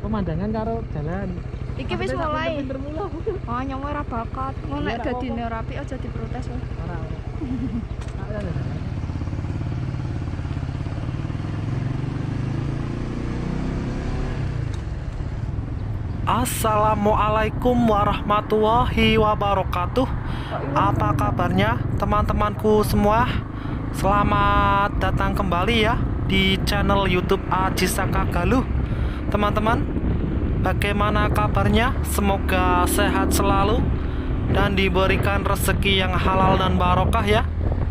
pemandangan karo jalan. Iki wis mulai. Pinter mula. Oh, nyong ora bakat. Mun nek dadine rapi aja diprotes wae. Ora. Assalamualaikum warahmatullahi wabarakatuh. Apa kabarnya teman-temanku semua? Selamat datang kembali ya di channel YouTube Aji Saka Galuh. Teman-teman, bagaimana kabarnya? Semoga sehat selalu dan diberikan rezeki yang halal dan barokah ya.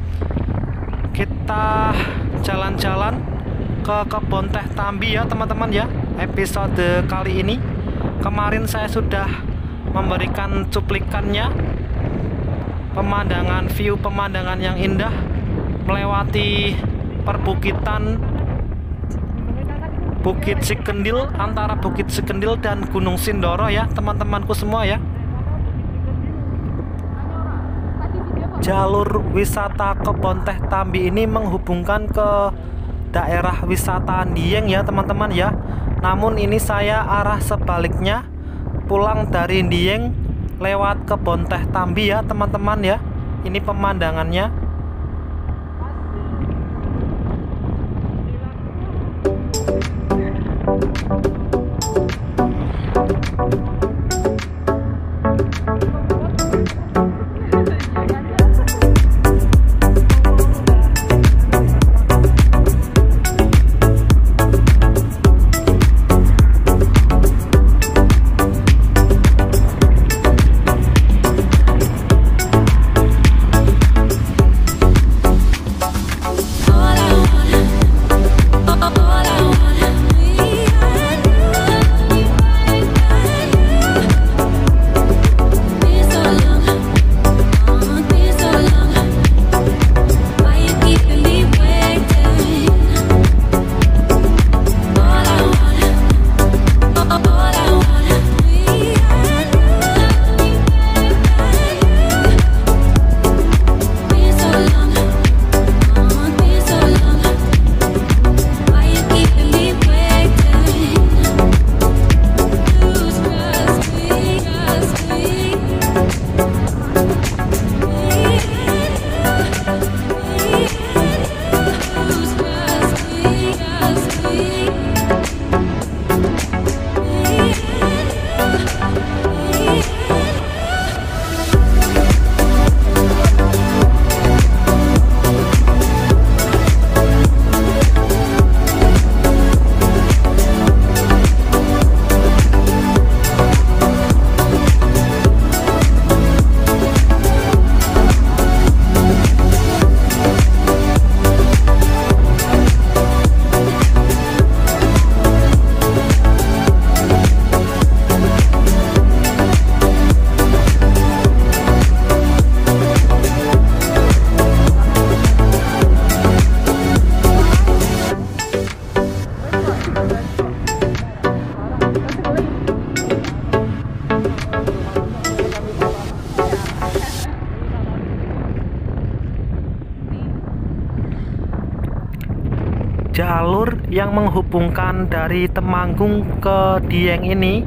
Kita jalan-jalan ke kebun teh Tambi ya teman-teman ya. Episode kali ini, kemarin saya sudah memberikan cuplikannya, view pemandangan yang indah melewati perbukitan Bukit Sikendil, antara Bukit Sikendil dan Gunung Sindoro ya teman-temanku semua ya. Jalur wisata kebun teh Tambi ini menghubungkan ke daerah wisata Dieng ya teman-teman ya. Namun ini saya arah sebaliknya, pulang dari Dieng lewat kebun teh Tambi ya teman-teman ya. Ini pemandangannya. Jalur yang menghubungkan dari Temanggung ke Dieng ini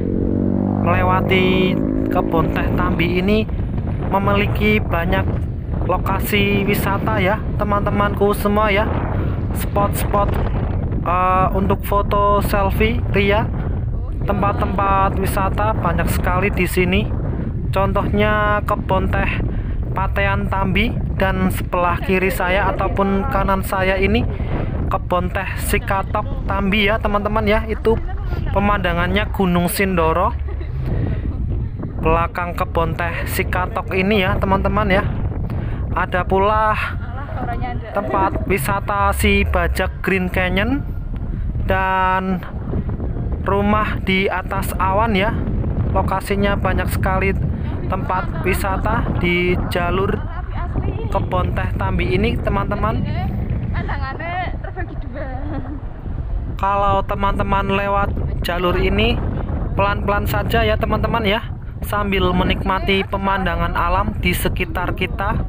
melewati kebun teh Tambi ini memiliki banyak lokasi wisata ya teman-temanku semua ya. Spot-spot untuk foto selfie ria, tempat-tempat wisata banyak sekali di sini. Contohnya kebun teh Patean Tambi, dan sebelah kiri saya ataupun kanan saya ini kebun teh Sikatok Tambi ya teman-teman ya. Itu pemandangannya Gunung Sindoro. Belakang kebun teh Sikatok ini ya teman-teman ya, ada pula tempat wisata si Bajak Green Canyon dan rumah di atas awan ya. Lokasinya banyak sekali tempat wisata di jalur kebun teh Tambi ini teman-teman. Kalau teman-teman lewat jalur ini pelan-pelan saja ya teman-teman ya, sambil menikmati pemandangan alam di sekitar kita.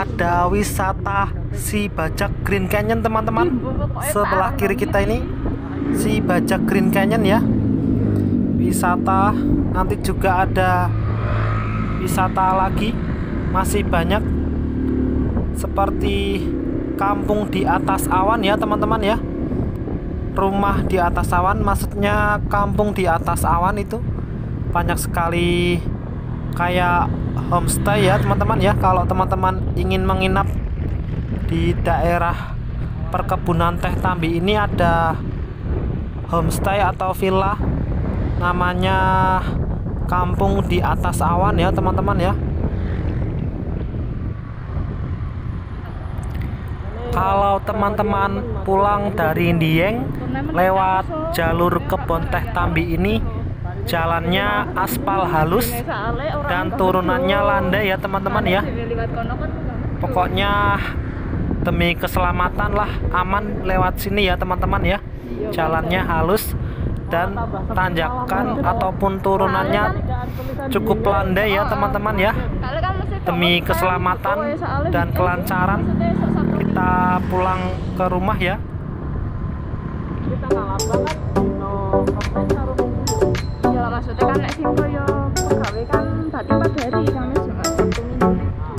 ada wisata Si Bajak Green Canyon teman-teman. Sebelah kiri kita ini Si Bajak Green Canyon ya. Wisata, nanti juga ada wisata lagi, masih banyak seperti kampung di atas awan ya teman-teman ya. Rumah di atas awan, maksudnya kampung di atas awan itu banyak sekali kayak homestay ya teman-teman ya. Kalau teman-teman ingin menginap di daerah perkebunan teh Tambi ini, ada homestay atau villa namanya kampung di atas awan ya teman-teman ya. Kalau teman-teman pulang dari Dieng lewat jalur kebun teh Tambi ini, jalannya aspal halus dan turunannya landai ya teman-teman ya. Pokoknya demi keselamatan lah, aman lewat sini ya teman-teman ya. Jalannya halus dan tanjakan ataupun turunannya cukup landai ya teman-teman ya. Demi keselamatan dan kelancaran kita pulang ke rumah ya. Ya maksudnya kan nek sing koyo pegawe kan tadi pagi hari kan Jumat Sabtu Minggu.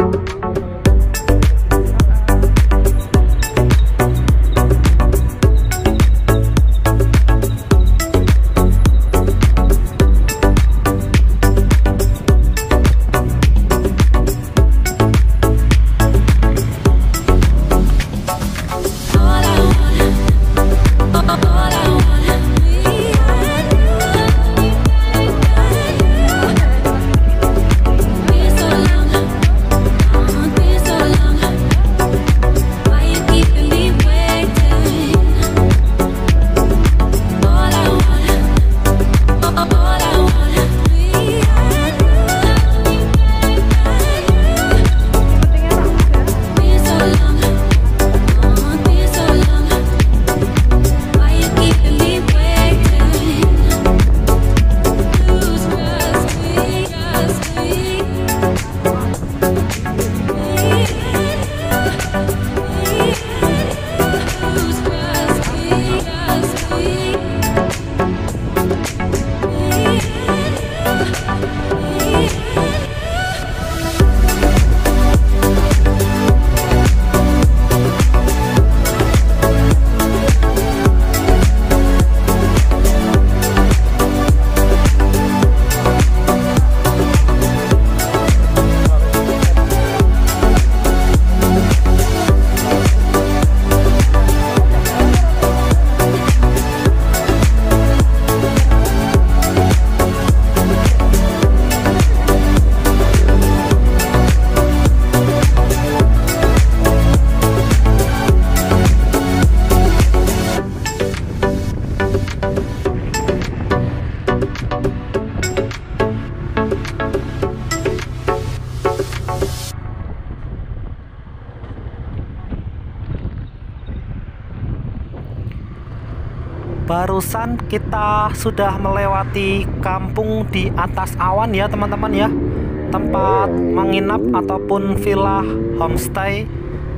Barusan kita sudah melewati kampung di atas awan ya teman-teman ya. Tempat menginap ataupun villa homestay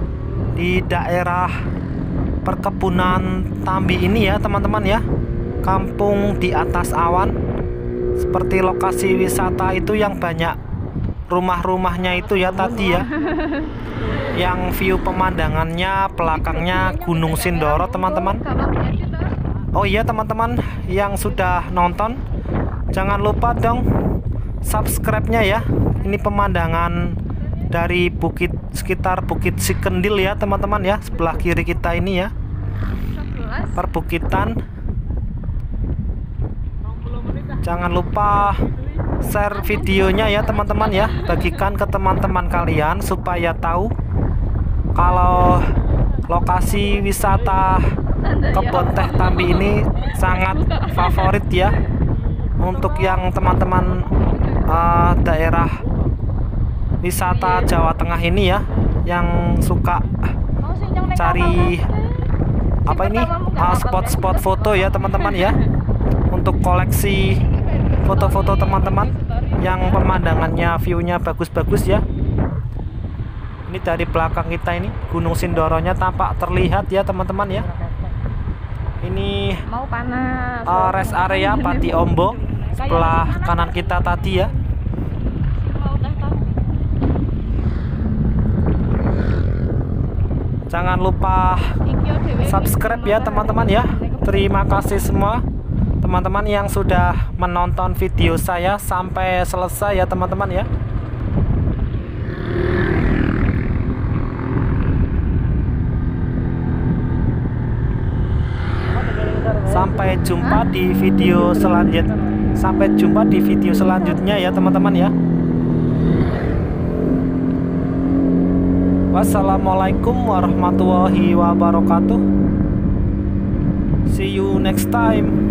di daerah perkebunan Tambi ini ya teman-teman ya. Kampung di atas awan, seperti lokasi wisata itu yang banyak rumah-rumahnya itu ya tadi ya. Yang view pemandangannya belakangnya Gunung Sindoro teman-teman. Oh iya teman-teman yang sudah nonton, jangan lupa dong subscribe-nya ya. Ini pemandangan dari bukit, sekitar Bukit Sikendil ya teman-teman ya. Sebelah kiri kita ini ya, perbukitan. Jangan lupa share videonya ya teman-teman ya. Bagikan ke teman-teman kalian supaya tahu kalau lokasi wisata kebun teh Tambi ini sangat favorit ya untuk yang teman-teman daerah wisata Jawa Tengah ini ya, yang suka cari apa ini spot-spot foto ya teman-teman ya, untuk koleksi foto-foto teman-teman yang pemandangannya, view-nya bagus-bagus ya. Ini dari belakang kita ini Gunung Sindoronya tampak terlihat ya teman-teman ya. Ini Mau panas. rest area Pati Ombo sebelah kanan kita tadi ya. Mau teh tahu. Jangan lupa subscribe ya teman-teman ya. Terima kasih semua teman-teman yang sudah menonton video saya sampai selesai ya teman-teman ya. Sampai jumpa di video selanjutnya. Sampai jumpa di video selanjutnya ya teman-teman ya. Wassalamualaikum warahmatullahi wabarakatuh. See you next time.